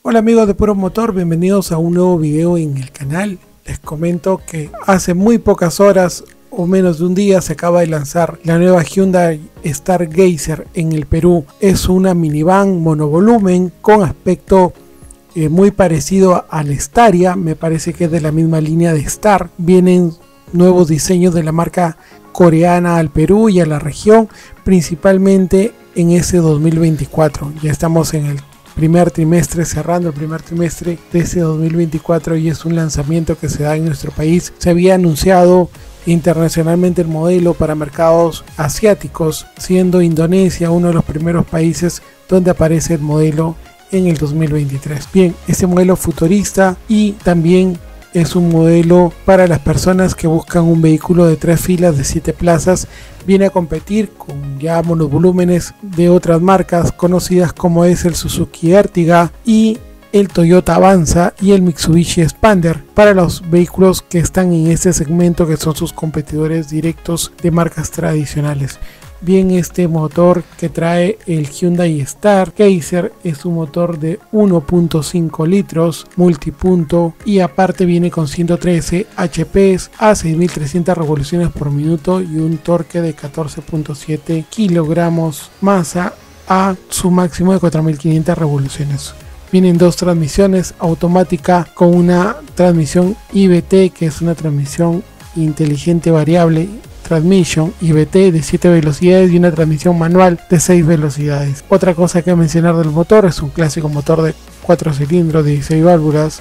Hola amigos de Puro Motor, bienvenidos a un nuevo video en el canal. Les comento que hace muy pocas horas o menos de un día se acaba de lanzar la nueva Hyundai Stargazer en el Perú. Es una minivan monovolumen con aspecto muy parecido al Staria, me parece que es de la misma línea de Star. Vienen nuevos diseños de la marca coreana al Perú y a la región, principalmente en ese 2024. Ya estamos en el primer trimestre, cerrando el primer trimestre de ese 2024, y es un lanzamiento que se da en nuestro país. Se había anunciado internacionalmente el modelo para mercados asiáticos, siendo Indonesia uno de los primeros países donde aparece el modelo en el 2023. Bien, este modelo futurista y también es un modelo para las personas que buscan un vehículo de 3 filas de 7 plazas. Viene a competir con ya monovolúmenes de otras marcas conocidas como es el Suzuki Ertiga y el Toyota Avanza y el Mitsubishi Expander, para los vehículos que están en este segmento, que son sus competidores directos de marcas tradicionales. Bien, este motor que trae el Hyundai Stargazer es un motor de 1.5 litros multipunto y aparte viene con 113 HP a 6300 revoluciones por minuto y un torque de 14.7 kilogramos masa a su máximo de 4500 revoluciones. Vienen dos transmisiones, automática con una transmisión IVT, que es una transmisión inteligente variable transmission IVT de 7 velocidades, y una transmisión manual de 6 velocidades. Otra cosa que mencionar del motor: es un clásico motor de 4 cilindros de 16 válvulas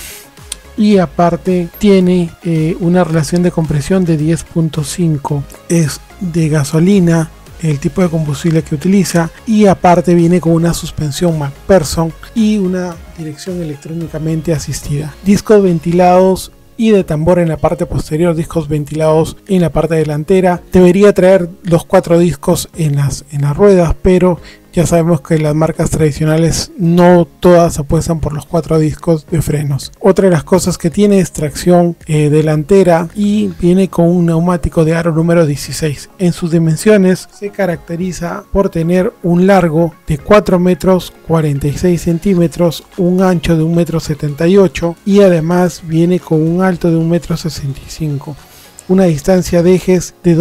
y aparte tiene una relación de compresión de 10.5, es de gasolina el tipo de combustible que utiliza, y aparte viene con una suspensión MacPherson y una dirección electrónicamente asistida. Discos ventilados y de tambor en la parte posterior, discos ventilados en la parte delantera. Debería traer los 4 discos en las ruedas, pero ya sabemos que las marcas tradicionales no todas apuestan por los 4 discos de frenos. Otra de las cosas que tiene es tracción delantera y viene con un neumático de aro número 16. En sus dimensiones se caracteriza por tener un largo de 4 metros 46 centímetros, un ancho de 1,78 m y además viene con un alto de 1,65 m. Una distancia de ejes de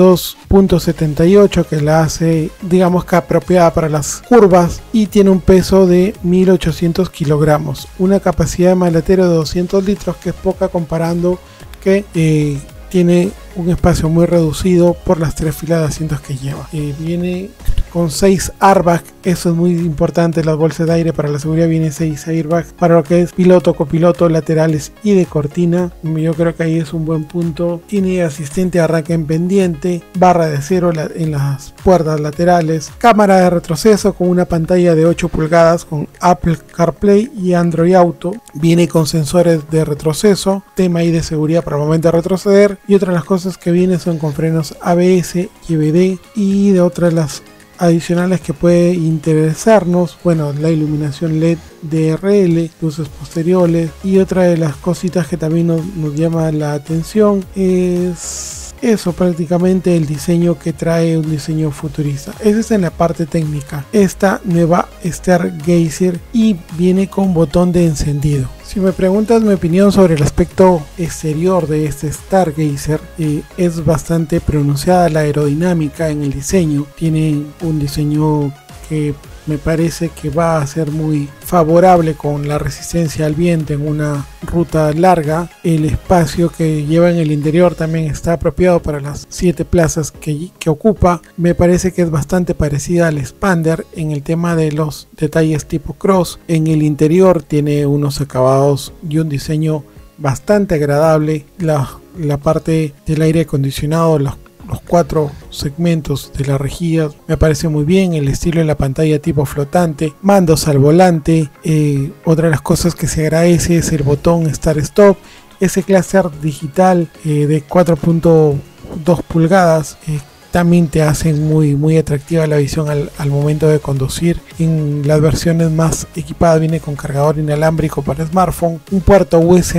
2.78 que la hace, digamos que apropiada para las curvas, y tiene un peso de 1800 kilogramos, una capacidad de maletero de 200 litros, que es poca comparando que tiene un espacio muy reducido por las 3 filas de asientos que lleva. Viene con 6 airbags, eso es muy importante. Las bolsas de aire para la seguridad vienen 6 airbags para lo que es piloto, copiloto, laterales y de cortina. Yo creo que ahí es un buen punto. Tiene asistente de arranque en pendiente, barra de acero en las puertas laterales, cámara de retroceso con una pantalla de 8 pulgadas con Apple CarPlay y Android Auto. Viene con sensores de retroceso, tema ahí de seguridad para el momento de retroceder, y otras de las cosas que vienen son con frenos ABS y EBD, y de otras las adicionales que puede interesarnos, bueno, la iluminación LED DRL, luces posteriores, y otra de las cositas que también nos llama la atención es eso, prácticamente el diseño que trae, un diseño futurista. Esa es en la parte técnica. Esta nueva Stargazer y viene con botón de encendido. Si me preguntas mi opinión sobre el aspecto exterior de este Stargazer, es bastante pronunciada la aerodinámica en el diseño. Tiene un diseño que me parece que va a ser muy favorable con la resistencia al viento en una ruta larga. El espacio que lleva en el interior también está apropiado para las 7 plazas que ocupa. Me parece que es bastante parecida al Expander en el tema de los detalles tipo cross. En el interior tiene unos acabados y un diseño bastante agradable. La parte del aire acondicionado, los 4 segmentos de la rejilla me parece muy bien. El estilo de la pantalla tipo flotante, mandos al volante. Otra de las cosas que se agradece es el botón Start Stop, ese clúster digital de 4.2 pulgadas. También te hacen muy atractiva la visión al momento de conducir. En las versiones más equipadas viene con cargador inalámbrico para smartphone, un puerto USB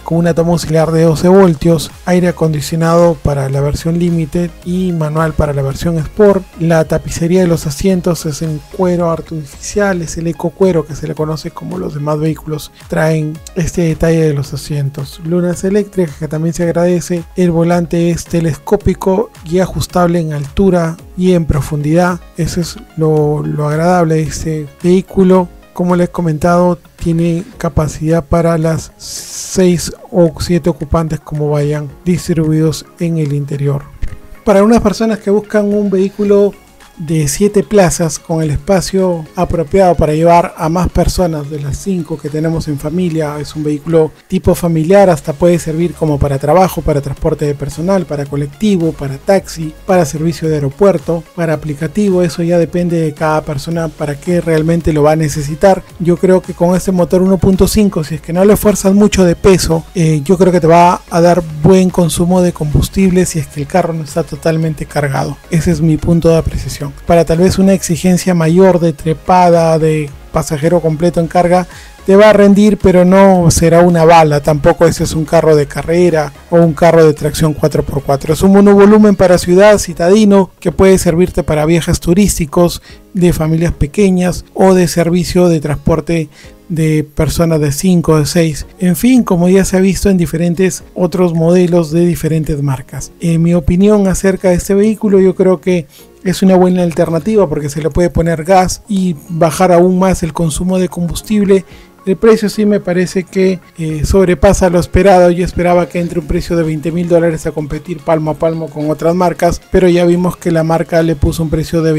con una toma auxiliar de 12 voltios, aire acondicionado para la versión Limited y manual para la versión Sport. La tapicería de los asientos es en cuero artificial, es el eco cuero que se le conoce como los demás vehículos traen este detalle de los asientos. Lunas eléctricas, que también se agradece. El volante es telescópico y ajustable en altura y en profundidad. Eso es lo agradable de este vehículo. Como les he comentado, tiene capacidad para las 6 o 7 ocupantes como vayan distribuidos en el interior. Para unas personas que buscan un vehículo de 7 plazas con el espacio apropiado para llevar a más personas de las 5 que tenemos en familia, es un vehículo tipo familiar, hasta puede servir como para trabajo, para transporte de personal, para colectivo, para taxi, para servicio de aeropuerto, para aplicativo. Eso ya depende de cada persona para qué realmente lo va a necesitar. Yo creo que con este motor 1.5, si es que no le esfuerzas mucho de peso, yo creo que te va a dar buen consumo de combustible si es que el carro no está totalmente cargado. Ese es mi punto de apreciación. Para tal vez una exigencia mayor de trepada, de pasajero completo en carga, te va a rendir, pero no será una bala. Tampoco ese es un carro de carrera o un carro de tracción 4x4. Es un monovolumen para ciudad citadino que puede servirte para viajes turísticos, de familias pequeñas o de servicio de transporte de personas de 5 o de 6. En fin, como ya se ha visto en diferentes otros modelos de diferentes marcas. En mi opinión acerca de este vehículo, yo creo que es una buena alternativa porque se le puede poner gas y bajar aún más el consumo de combustible. El precio sí me parece que sobrepasa lo esperado. Yo esperaba que entre un precio de $20,000 a competir palmo a palmo con otras marcas, pero ya vimos que la marca le puso un precio de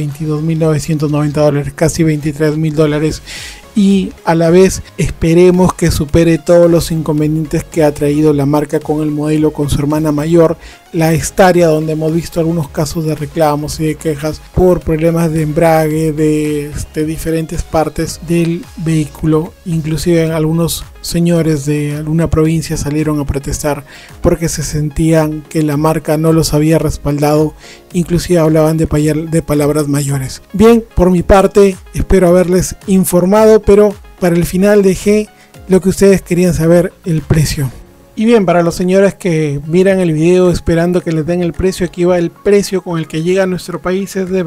$22,990, casi $23,000. Y a la vez esperemos que supere todos los inconvenientes que ha traído la marca con el modelo con su hermana mayor, la Estaria, donde hemos visto algunos casos de reclamos y de quejas por problemas de embrague de diferentes partes del vehículo. Inclusive en algunos señores de alguna provincia salieron a protestar porque se sentían que la marca no los había respaldado, inclusive hablaban de palabras mayores. Bien, por mi parte espero haberles informado, pero para el final dejé lo que ustedes querían saber, el precio. Y bien, para los señores que miran el video esperando que les den el precio, aquí va el precio con el que llega a nuestro país, es de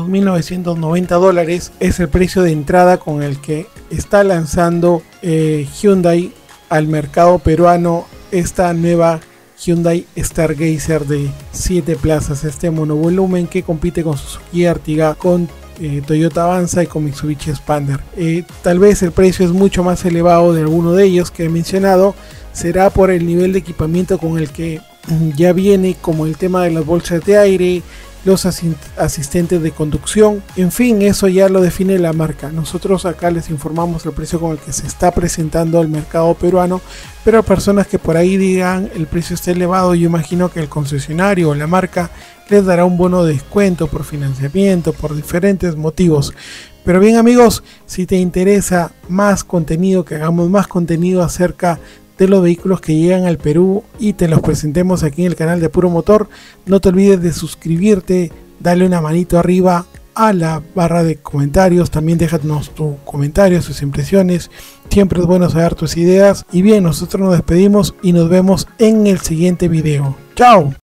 $22,990. Es el precio de entrada con el que está lanzando Hyundai al mercado peruano esta nueva Hyundai Stargazer de 7 plazas, este monovolumen que compite con Suzuki Ertiga, con Toyota Avanza y con Mitsubishi Expander. Tal vez el precio es mucho más elevado de alguno de ellos que he mencionado. Será por el nivel de equipamiento con el que ya viene, como el tema de las bolsas de aire, los asistentes de conducción, en fin, eso ya lo define la marca. Nosotros acá les informamos el precio con el que se está presentando al mercado peruano, pero a personas que por ahí digan el precio está elevado, yo imagino que el concesionario o la marca les dará un bono de descuento por financiamiento, por diferentes motivos. Pero bien amigos, si te interesa más contenido, que hagamos más contenido acerca de los vehículos que llegan al Perú y te los presentemos aquí en el canal de Puro Motor, no te olvides de suscribirte, dale una manito arriba a la barra de comentarios, también déjanos tu comentario, tus impresiones, siempre es bueno saber tus ideas. Y bien, nosotros nos despedimos y nos vemos en el siguiente video. ¡Chao!